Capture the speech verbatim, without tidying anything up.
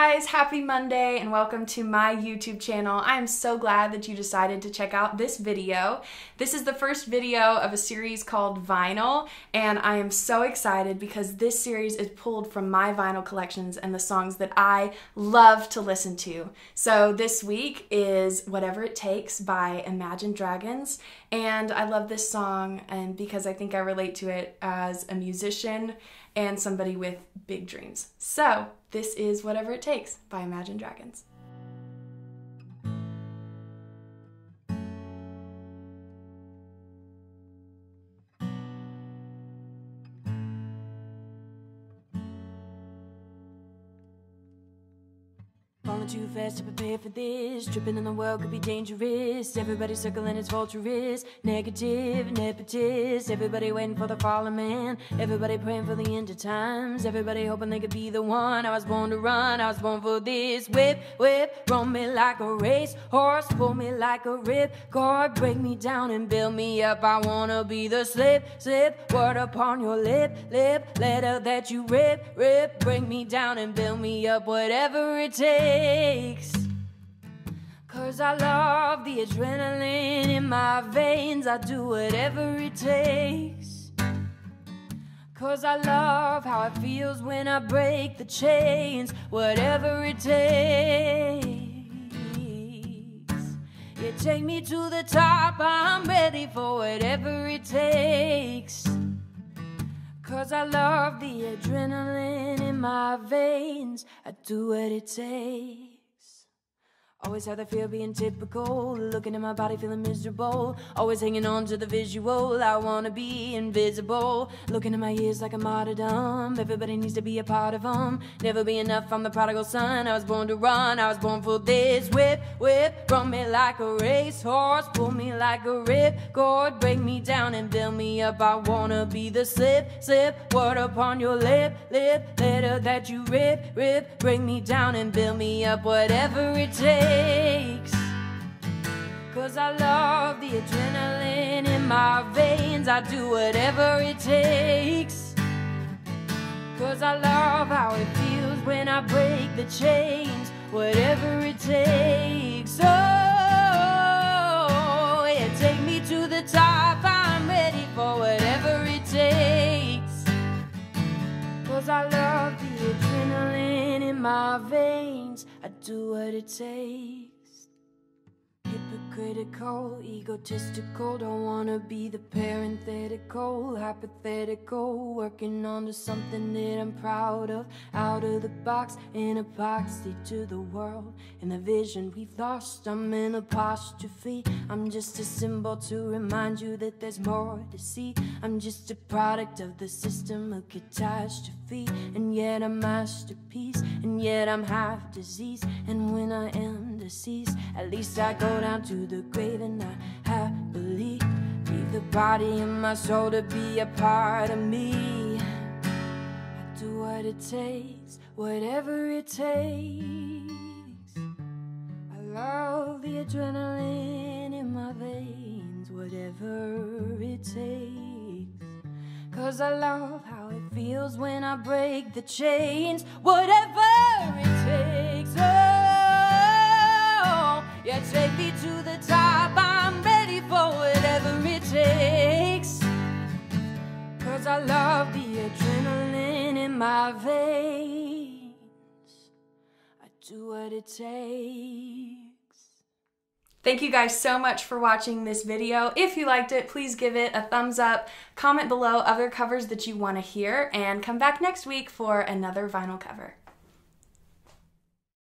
guys, happy Monday and welcome to my YouTube channel. I am so glad that you decided to check out this video. This is the first video of a series called Vinyl, and I am so excited because this series is pulled from my vinyl collections and the songs that I love to listen to. So this week is Whatever It Takes by Imagine Dragons, and I love this song and because I think I relate to it as a musician and somebody with big dreams. So this is Whatever It Takes by Imagine Dragons. Falling too fast to prepare for this. Tripping in the world could be dangerous. Everybody circling its vulturous. Negative, nepotist. Everybody waiting for the fallen man. Everybody praying for the end of times. Everybody hoping they could be the one. I was born to run, I was born for this. Whip, whip, run me like a race horse. Pull me like a rip cord. Break me down and build me up. I wanna be the slip, slip. Word upon your lip, lip. Letter that you rip, rip. Break me down and build me up. Whatever it takes. Cause I love the adrenaline in my veins. I do whatever it takes. Cause I love how it feels when I break the chains. Whatever it takes. You take me to the top, I'm ready for whatever it takes. Cause I love the adrenaline in my veins. I do what it takes. Always have the fear being typical. Looking at my body feeling miserable. Always hanging on to the visual. I wanna be invisible. Looking at my ears like a martyrdom. Everybody needs to be a part of them. Never be enough, I'm the prodigal son. I was born to run, I was born for this. Whip, whip, run me like a racehorse. Pull me like a ripcord. Break me down and build me up. I wanna be the slip, slip. Word upon your lip, lip. Letter that you rip, rip. Break me down and build me up. Whatever it takes. Cause I love the adrenaline in my veins. I do whatever it takes. Cause I love how it feels when I break the chains. Whatever it takes. Oh, yeah, take me to the top. I'm ready for whatever it takes. Cause I love the adrenaline in my veins. I do what it takes. Hypocritical, egotistical. Don't wanna be the parenthetical, hypothetical. Working on to something that I'm proud of. Out of the box, in epoxy to the world. And the vision we've lost, I'm in apostrophe. I'm just a symbol to remind you that there's more to see. I'm just a product of the system of catastrophe. And yet a masterpiece, and yet I'm half diseased. And when I am deceased, at least I go down to the grave and I happily leave the body and my soul to be a part of me. I do what it takes, whatever it takes. I love the adrenaline in my veins, whatever it takes. Cause I love how it feels when I break the chains. Whatever it takes. Oh, yeah, take me to the top. I'm ready for whatever it takes. Cause I love the adrenaline in my veins. I do what it takes. Thank you guys so much for watching this video. If you liked it, please give it a thumbs up, comment below other covers that you want to hear, and come back next week for another vinyl cover.